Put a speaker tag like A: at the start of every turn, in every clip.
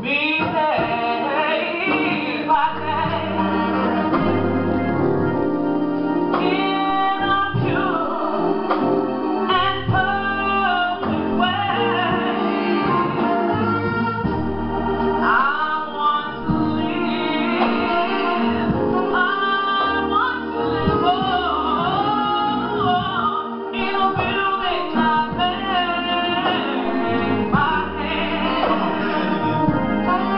A: me day by day in a pure and perfect way. I want to live, I want to live in a building I made by hand.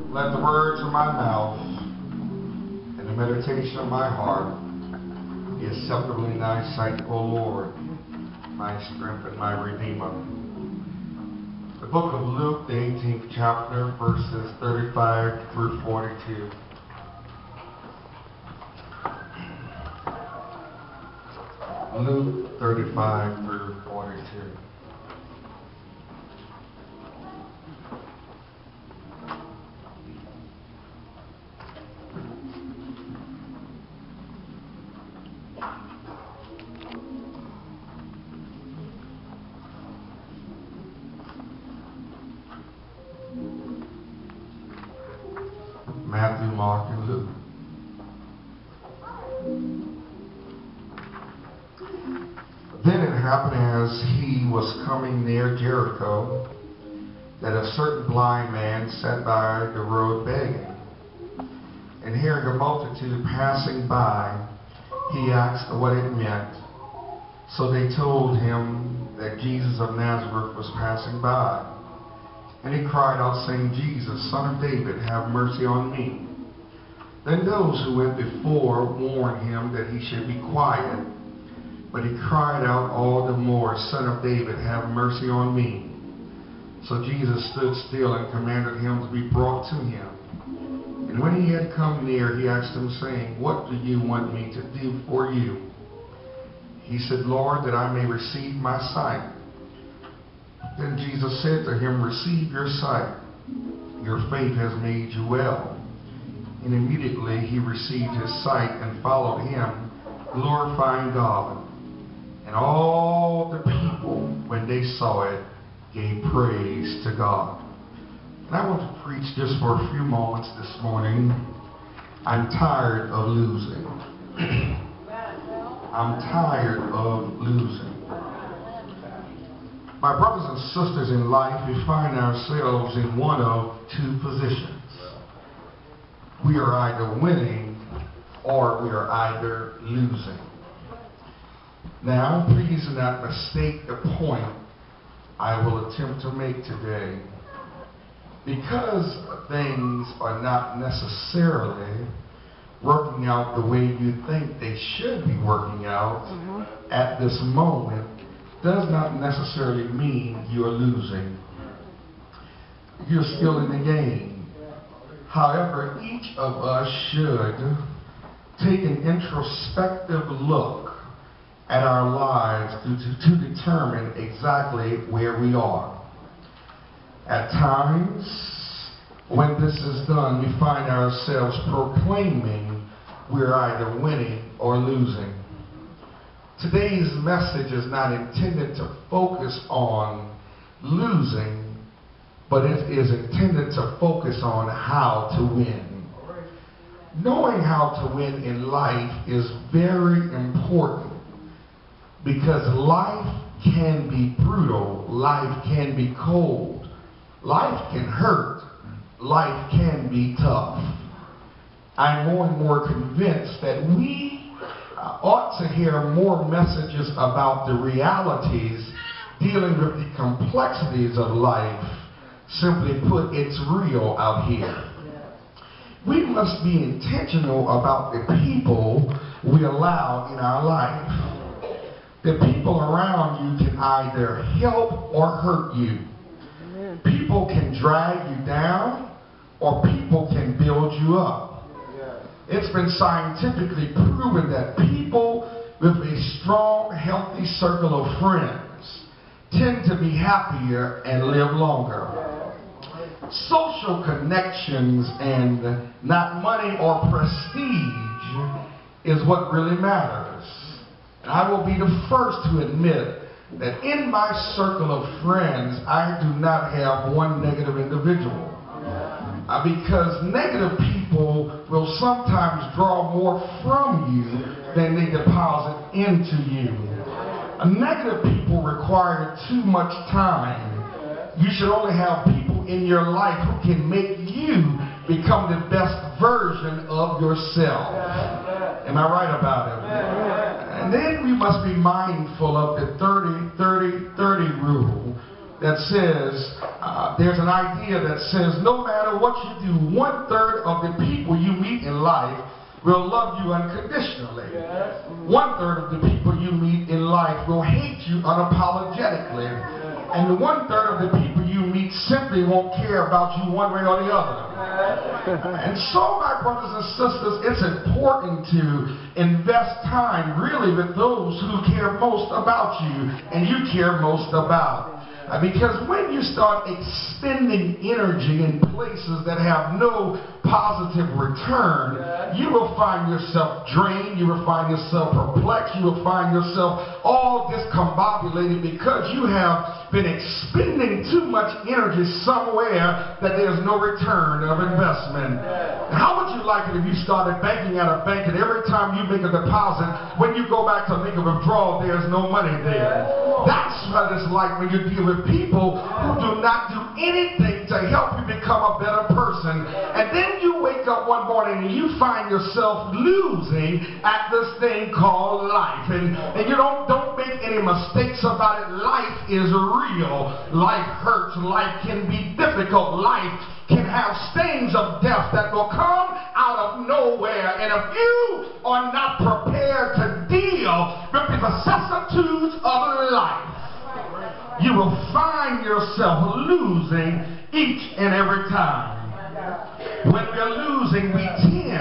B: Let the words of my mouth and the meditation of my heart be acceptable in thy sight, O Lord, my strength and my redeemer. The book of Luke, the 18th chapter, verses 35 through 42. Luke 35 through 42. Matthew, Mark, and Luke. Then it happened as he was coming near Jericho that a certain blind man sat by the road begging. And hearing a multitude passing by, he asked what it meant. So they told him that Jesus of Nazareth was passing by. And he cried out, saying, Jesus, Son of David, have mercy on me. Then those who went before warned him that he should be quiet. But he cried out all the more, Son of David, have mercy on me. So Jesus stood still and commanded him to be brought to him. And when he had come near, he asked him, saying, What do you want me to do for you? He said, Lord, that I may receive my sight. Then Jesus said to him, Receive your sight. Your faith has made you well. And immediately he received his sight and followed him, glorifying God. And all the people, when they saw it, gave praise to God. And I want to preach just for a few moments this morning. I'm tired of losing. I'm tired of losing. My brothers and sisters in life, we find ourselves in one of two positions. We are either winning or we are either losing. Now, please do not mistake the point I will attempt to make today. Because things are not necessarily working out the way you think they should be working out at this moment, does not necessarily mean you're losing. You're still in the game. However, each of us should take an introspective look at our lives to determine exactly where we are. At times, when this is done, we find ourselves proclaiming we're either winning or losing. Today's message is not intended to focus on losing, but it is intended to focus on how to win. Knowing how to win in life is very important because life can be brutal, life can be cold, life can hurt, life can be tough. I'm more and more convinced that we ought to hear more messages about the realities dealing with the complexities of life. Simply put, it's real out here. We must be intentional about the people we allow in our life. The people around you can either help or hurt you. People can drag you down or people can build you up. It's been scientifically proven that people with a strong, healthy circle of friends tend to be happier and live longer. Social connections and not money or prestige is what really matters. And I will be the first to admit that in my circle of friends, I do not have one negative individual. Because negative people will sometimes draw more from you than they deposit into you. Negative people require too much time. You should only have people in your life who can make you become the best version of yourself. Am I right about it? And then we must be mindful of the 30-30-30 rule, that says, there's an idea that says no matter what you do, 1/3 of the people you meet in life will love you unconditionally. 1/3 of the people you meet in life will hate you unapologetically. And 1/3 of the people you meet simply won't care about you one way or the other. And so, my brothers and sisters, it's important to invest time really with those who care most about you and you care most about. Because when you start expending energy in places that have no positive return, you will find yourself drained, you will find yourself perplexed, you will find yourself all discombobulated because you have been expending too much energy somewhere that there's no return of investment. How would you like it if you started banking at a bank and every time you make a deposit, when you go back to make a withdrawal, there's no money there? That's what it's like when you deal with people who do not do anything to help you become a better person. And then you wake up one morning and you find yourself losing at this thing called life. And you don't make any mistakes about it. Life is real. Life hurts. Life can be difficult. Life can have stains of death that will come out of nowhere. And if you are not prepared to deal with the vicissitudes of life, you will find yourself losing each and every time. When we're losing, we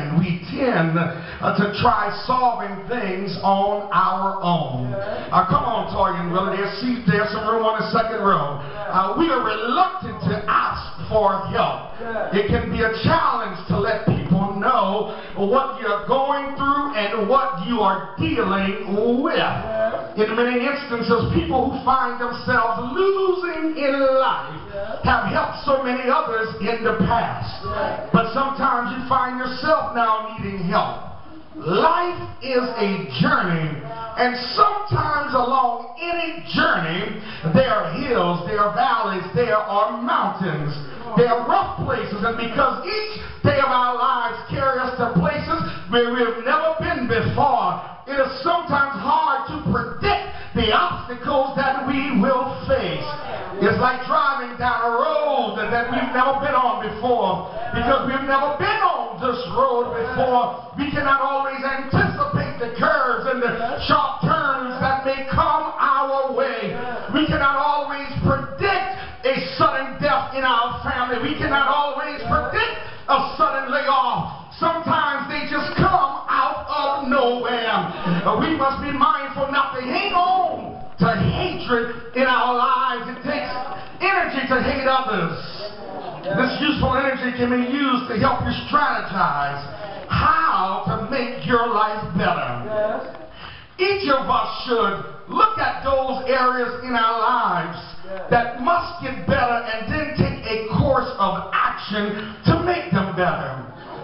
B: tend to try solving things on our own. Come on, Toya and Willie, there's some room on the second row. We are reluctant to ask for help. It can be a challenge to let people know what you're going through and what you are dealing with. In many instances, people who find themselves losing in life have helped so many others in the past. But sometimes you find yourself now needing help. Life is a journey, and sometimes along any journey, there are hills, there are valleys, there are mountains, there are rough places, and because each day of our lives carry us to places where we have never been before, it is sometimes hard to predict the obstacles that we will face. It's like driving down a road that we've never been on before. Because we've never been on this road before, we cannot always anticipate the curves and the sharp turns that may come our way. We cannot always predict a sudden death in our family. We cannot always predict a sudden layoff. Sometimes they just come out of nowhere. We must be mindful not to hang on to hatred in our lives. It takes energy to hate others. This useful energy can be used to help you strategize how to make your life better. Each of us should look at those areas in our lives that must get better and then take a course of action to make them better.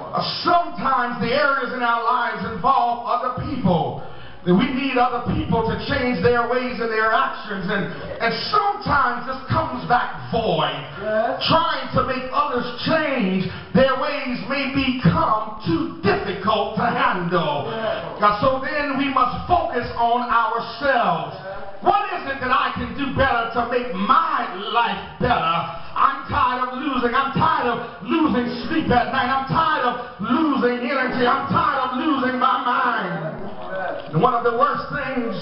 B: Sometimes the areas in our lives involve other people. We need other people to change their ways and their actions, and sometimes this comes back void. Trying to make others change their ways may become too difficult to handle. So then we must focus on ourselves. What is it that I can do better to make my life better? I'm tired of losing. I'm tired of losing sleep at night. I'm tired of losing energy. I'm tired of losing my mind. And one of the worst things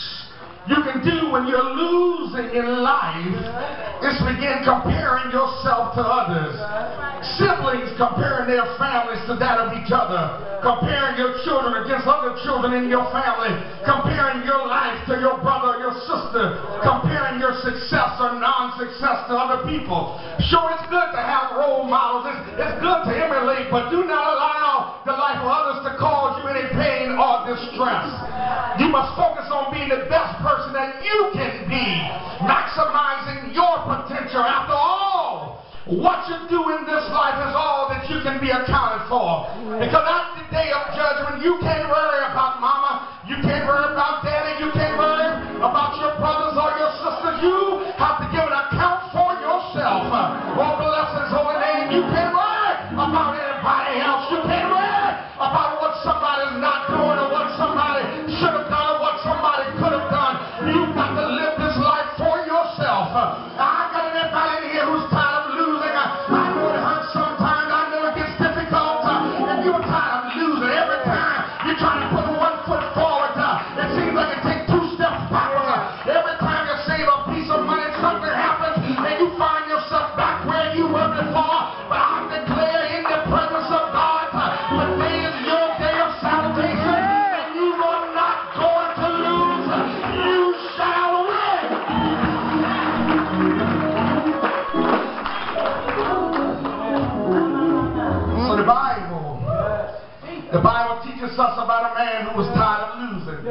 B: you can do when you're losing in life is begin comparing yourself to others. Siblings comparing their families to that of each other. Comparing your children against other children in your family. Comparing your life to your brother or your sister. Comparing your success or non-success to other people. Sure, it's good to have role models. It's good to emulate, but do not allow the life of others to cause you any pain or distress. You must focus on being the best person that you can be. Maximizing your potential. After all, what you do in this life is all that you can be accounted for. Because at the day of judgment, you can't worry about mama, you can't worry about daddy, you can't worry about your brothers or your sisters. You have to give an account for yourself. Oh, bless his holy name. You can't worry about anybody else. You can't worry about what somebody's not doing or what somebody should have done or what somebody could have done. You've got to live this life for yourself. teaches us about a man who was tired of losing.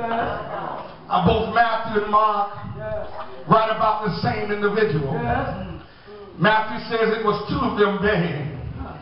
B: Both Matthew and Mark write about the same individual. Matthew says it was two of them begging.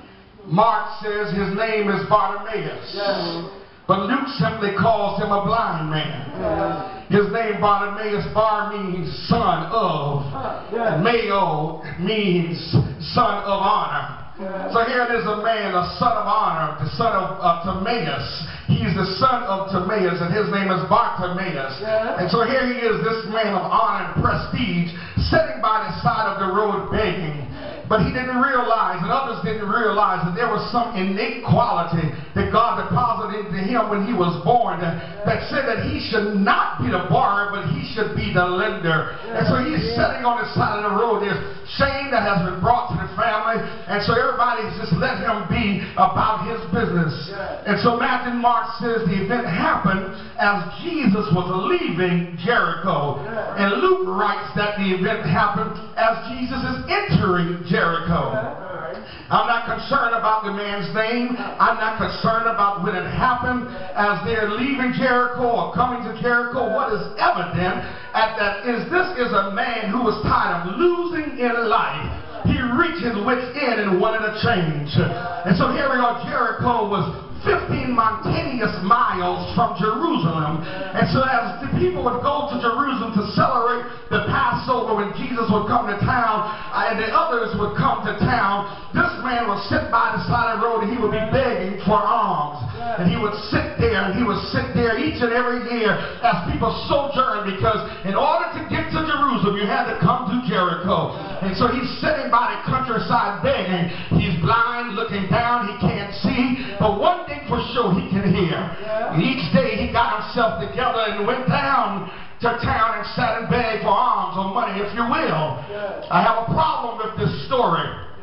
B: Mark says his name is Bartimaeus. But Luke simply calls him a blind man. His name Bartimaeus, Bar means son of, and Mayo means son of honor. So here it is, a man, a son of honor, the son of Timaeus. He's the son of Timaeus, and his name is Bartimaeus. And so here he is, this man of honor and prestige, sitting by the side of the road begging. But he didn't realize, and others didn't realize, that there was some innate quality that God deposited into him when he was born that said that he should not be the borrower, but he should be the lender. And so he's sitting on the side of the road. There's shame that has been brought to the family, and so everybody's just let him be about his business. And so Matthew and Mark says the event happened as Jesus was leaving Jericho. And Luke writes that the event happened as Jesus is entering Jericho. I'm not concerned about the man's name. I'm not concerned about when it happened. As they're leaving Jericho or coming to Jericho, what is evident at that is this is a man who was tired of losing in life. He reached his wit's end and wanted a change. And so here we are. Jericho was 15 mountainous miles from Jerusalem. And so as the people would go to Jerusalem to celebrate the Passover when Jesus would come to town, and the others would come to town, this man would sit by the side of the road and he would be begging for alms. And he would sit there, and he would sit there each and every year as people sojourned, because in order to get to Jerusalem, you had to come to Jericho. And so he's sitting by the countryside begging. He's blind, looking down, he can't see, but one thing for sure, he can hear. And each day he got himself together and went down to town and sat and begged for alms or money, if you will. I have a problem with this story.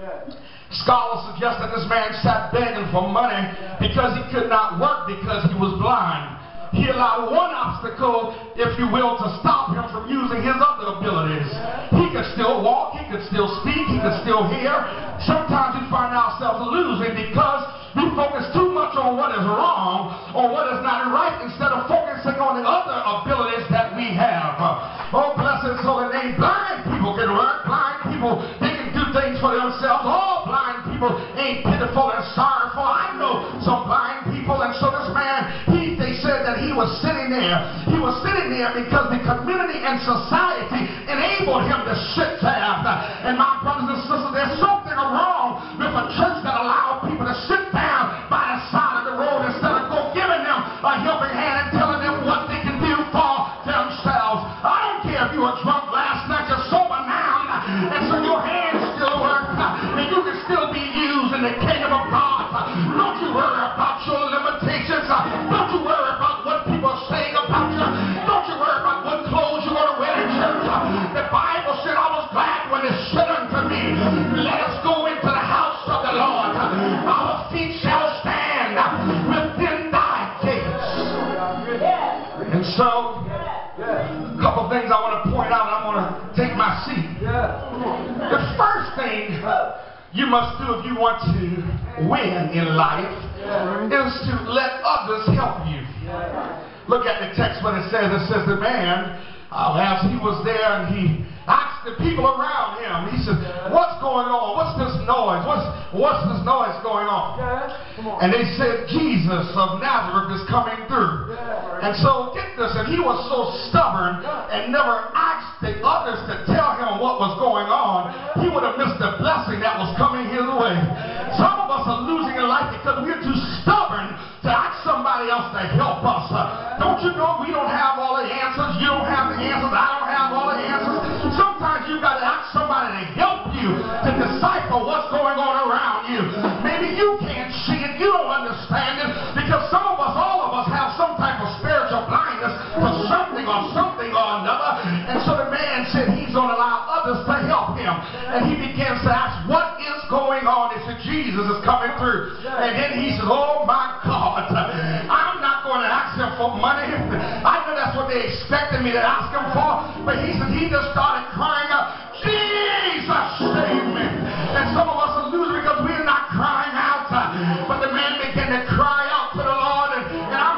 B: Scholars suggest that this man sat begging for money because he could not work because he was blind. He allowed one obstacle, if you will, to stop him from using his other abilities. He could still walk, he could still speak, he could still hear. Sometimes we find ourselves losing because we focus too much on what is wrong or what is not right instead of focusing on the other abilities that we have. Oh, bless his holy name. Blind people can work. Blind people, they can do things for themselves. All blind people ain't pitiful and sorrowful. I know some blind people, and so this man, they said that he was sitting there. He was sitting there because the community and society enabled him to sit there. And my brothers and sisters, there's something wrong with a church that allowed people to sit down by the side of the road instead of go giving them a helping hand and telling them what they can do for themselves. I don't care if you were drunk last night, you're sober now, and so your hands still work, and you can still be used in the kingdom of God. Don't you worry about your limitations. Don't you worry about what people are saying about you. Don't you worry about what clothes you want to wear to church. The Bible said, I was glad when it said unto me, let us go into the house of the Lord. Our feet shall stand within thy gates. And so, a couple things I want to point out, and I want to take my seat. The first thing you must do if you want to win in life is to let others help you. Look at the text when it says the man, as he was there, and he asked the people around him, he said, what's going on? What's this noise? What's this noise going on? And they said, Jesus of Nazareth is coming through. And so, get this, if he was so stubborn and never asked the others to tell him what was going on, he would have missed the blessing that was coming his way. Some of us are losing in life because we're too stubborn to ask somebody else to help us. Don't you know we don't have all the answers? You don't have the answers. I don't have all the answers. Sometimes you've got to ask somebody to help you to decipher what's going on around you. Maybe you can't see it. You don't understand it because some of us, all of us, have some type of spiritual blindness to something or another. And so the man said he's going to allow others to help him. And he begins to ask, what is going on? He said, Jesus is coming through. And then he says, oh my God, I'm not going to ask him for money. I know that's what they expected me to ask him for. But he said he just started crying out, Jesus, save me. And some of us are losing because we're not crying out. But the man began to cry out to the Lord. And I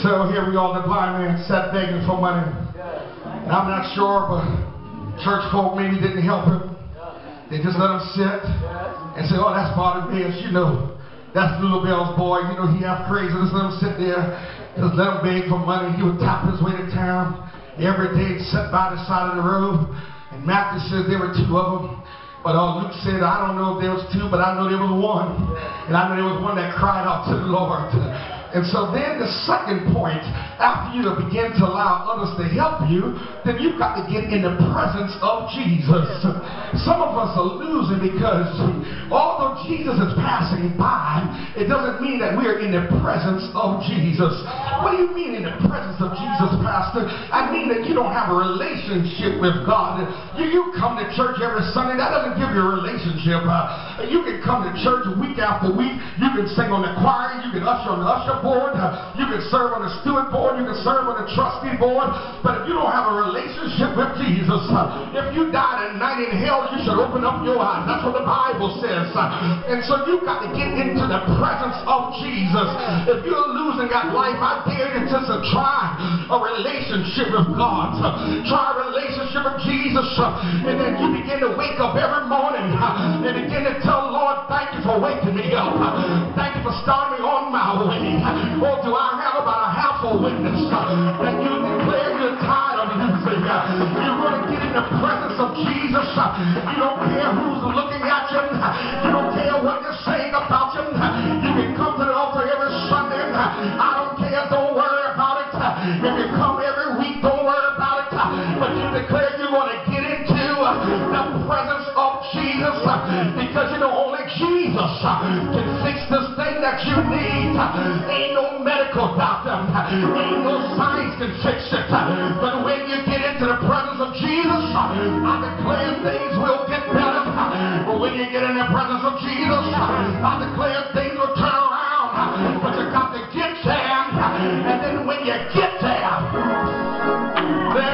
B: So here we are, the blind man sat begging for money. And I'm not sure, but church folk maybe didn't help him. They just let him sit and say, oh, that's Bartimaeus, you know. That's Little Bell's boy, you know, he half crazy. Just let him sit there. Just let him beg for money. He would tap his way to town. Every day he'd sit by the side of the road. And Matthew says there were two of them. But Luke said, I don't know if there was two, but I know there was one. And I know there was one that cried out to the Lord. And so then the second point, after you begin to allow others to help you, then you've got to get in the presence of Jesus. Some of us are losing because although Jesus is passing by, it doesn't mean that we are in the presence of Jesus. What do you mean in the presence of Jesus, Pastor? I mean that you don't have a relationship with God. You come to church every Sunday. That doesn't give you a relationship. You can come to church week after week. You can sing on the choir. You can usher on the usher board. You can serve on the steward board. You can serve on the trustee board. But if you don't have a relationship with Jesus, if you died at night in hell, you should open up your eyes. That's what the Bible says. And so you've got to get into the presence of Jesus. If you're losing that life, I dare you just to try a relationship with God. Try a relationship with Jesus. And then you begin to wake up every morning and begin to tell the Lord, thank you for waking me up. Thank you for starting me on my way. Or do I have about a half a witness that you declare you're tired of losing? You're going to get in the presence of Jesus. You don't care who's looking at you. You don't care what they're saying about you. You can come to the altar every Sunday. I don't care. Don't worry about it. If you come every week, don't worry about it. But you declare you're going to get into the presence of Jesus because you know only Jesus can fix this thing that you need. Ain't no medical doctor, ain't no science can fix it. But when you get into the presence of Jesus, I declare things will get better. But when you get in the presence of Jesus, I declare things will turn around. But you got to get there, and then when you get there, then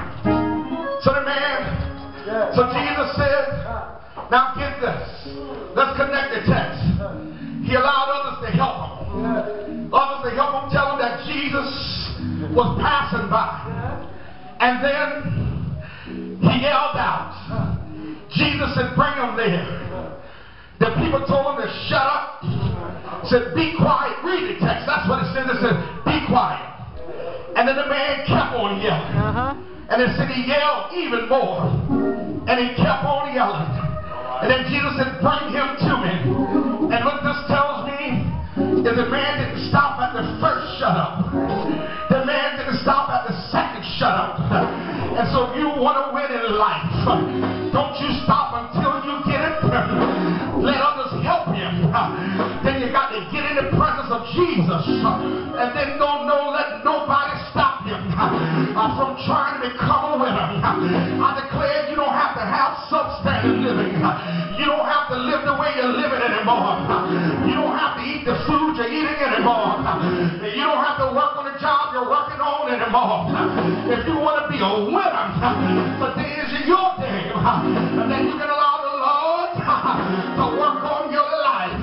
B: so Jesus said, now get this. Let's connect the text. He allowed others to help him. Others to help him tell him that Jesus was passing by. And then he yelled out. Jesus said, bring him there. The people told him to shut up. Said, be quiet. Read the text. That's what it says. It said, be quiet. And then the man kept on yelling. And it said he yelled even more. And he kept on yelling. And then Jesus said, bring him to me. And what this tells me is the man didn't stop at the first shut up. The man didn't stop at the second shut up. And so if you want to win in life, don't you stop until you get it. Let others help you. Then you got to get in the presence of Jesus. And then don't let nobody stop you from trying to become a winner. I declare you don't have to have substandard living. You don't have to live the way you're living anymore. You don't have to eat the food you're eating anymore. You don't have to work on the job you're working on anymore. If you want to be a winner, today is your day. And then you can allow the Lord to work on your life.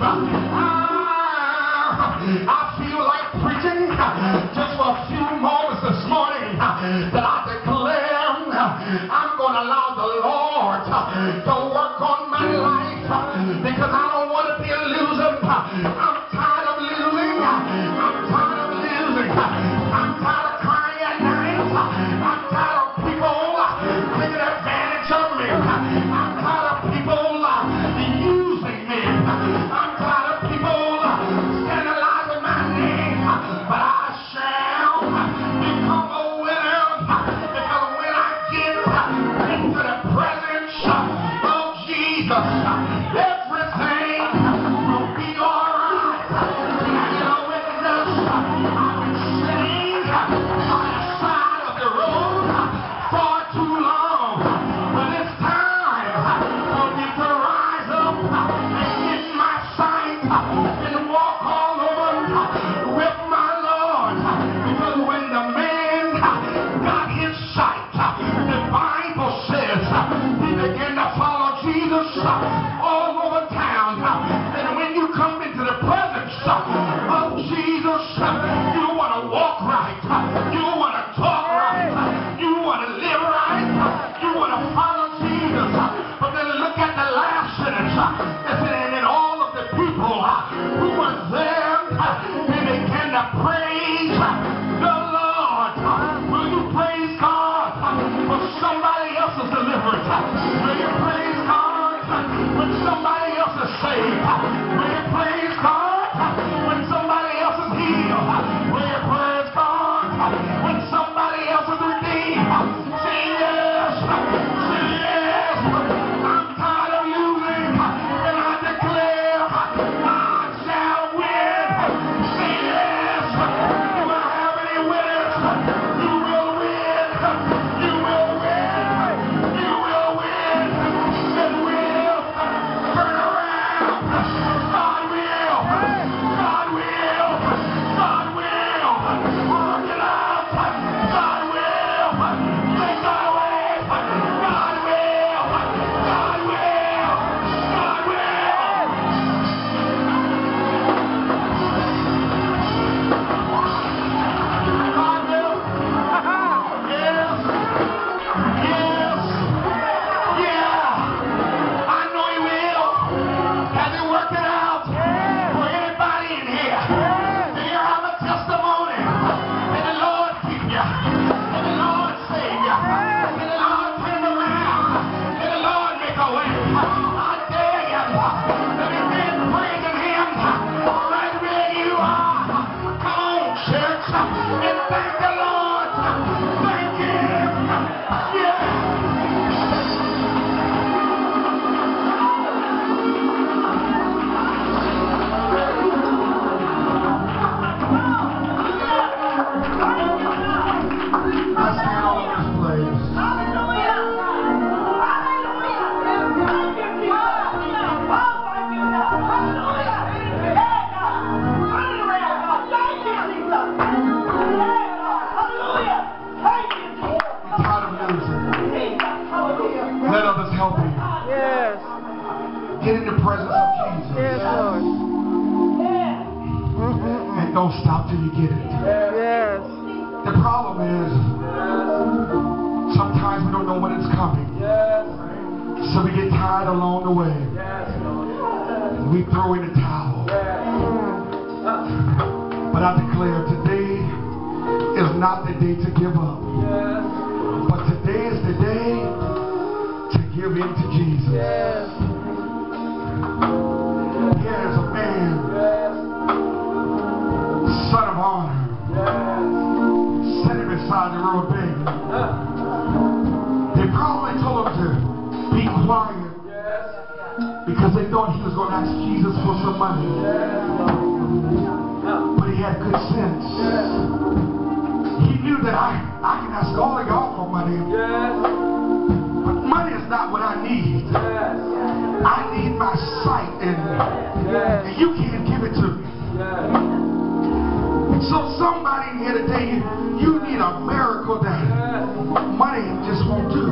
B: I feel like preaching just for a few moments this morning that I declare I'm going to allow the Lord to work on my life because I don't want to be a loser. I'm tired of losing. I'm tired of losing. I'm tired of crying at night. I'm tired of people taking advantage of me. I'm tired of people using me. I'm tired of people scandalizing my name. But I shall become a winner because when I get into the presence of Jesus, everything will be alright. And you know, witness, I've been sitting by the side of the road far too long. But it's time for me to rise up and get my sight and walk all over with my Lord. Because when the man got his sight, the Bible says he began to follow Jesus all Get in the presence of Jesus.
C: Yes, Lord.
B: And don't stop till you get it.
C: Yes.
B: The problem is, sometimes we don't know when it's coming. So we get tired along the way. We throw in the towel. But I declare today is not the day to give up. But today is the day to give in to Jesus. Here's a man, son of honor, sitting beside the road begging. They probably told him to be quiet because they thought he was going to ask Jesus for some money. But he had good sense. He knew that I can ask all of y'all for money. But money is not what I need. I need my sight, and you can't give it to me. So somebody here today, you need a miracle that money just won't do.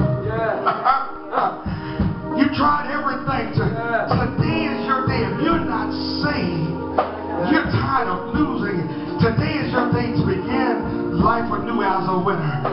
B: You tried everything. Today is your day. If you're not saved, you're tired of losing. Today is your day to begin life anew as a winner.